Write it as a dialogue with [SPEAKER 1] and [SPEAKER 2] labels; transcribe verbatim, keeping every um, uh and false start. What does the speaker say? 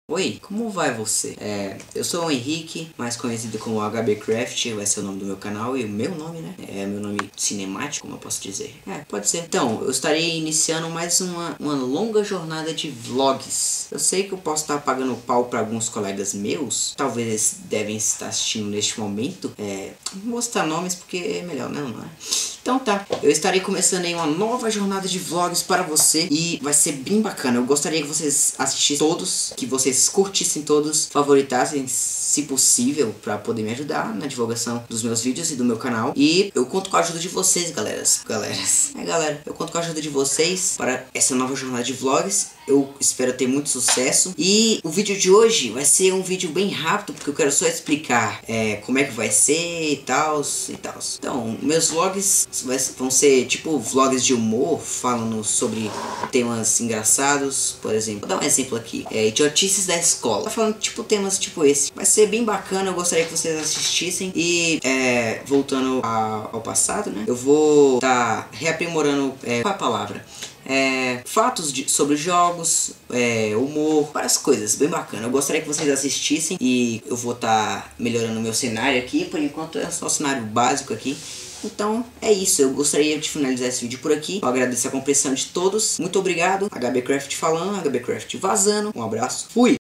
[SPEAKER 1] Oi, como vai você? É, eu sou o Henrique, mais conhecido como HBcraft, vai ser o nome do meu canal e o meu nome, né? É meu nome cinemático, como eu posso dizer. É, pode ser. Então, eu estarei iniciando mais uma, uma longa jornada de vlogs. Eu sei que eu posso estar pagando pau para alguns colegas meus, talvez eles devem estar assistindo neste momento. É, não vou citar nomes porque é melhor, não, não é? Então tá, eu estarei começando aí uma nova jornada de vlogs para você e vai ser bem bacana. Eu gostaria que vocês assistissem todos, que vocês curtissem todos, favoritassem se possível para poder me ajudar na divulgação dos meus vídeos e do meu canal. E eu conto com a ajuda de vocês, galeras. Galeras. É, galera, eu conto com a ajuda de vocês para essa nova jornada de vlogs. Eu espero ter muito sucesso. E o vídeo de hoje vai ser um vídeo bem rápido, porque eu quero só explicar é, como é que vai ser e tal, e tal. Então, meus vlogs vão ser tipo vlogs de humor, falando sobre temas engraçados. Por exemplo, vou dar um exemplo aqui, é, idiotices da escola. Tá falando tipo temas tipo esse. Vai ser bem bacana, eu gostaria que vocês assistissem. E é, voltando a, ao passado, né, eu vou estar tá reaprimorando, é, qual é a palavra? É, fatos de, sobre jogos, é, humor, várias coisas, bem bacana. Eu gostaria que vocês assistissem e eu vou estar tá melhorando o meu cenário aqui. Por enquanto é só o cenário básico aqui. Então é isso, eu gostaria de finalizar esse vídeo por aqui. Eu agradeço a compreensão de todos. Muito obrigado, HBcraft falando, HBcraft vazando. Um abraço, fui!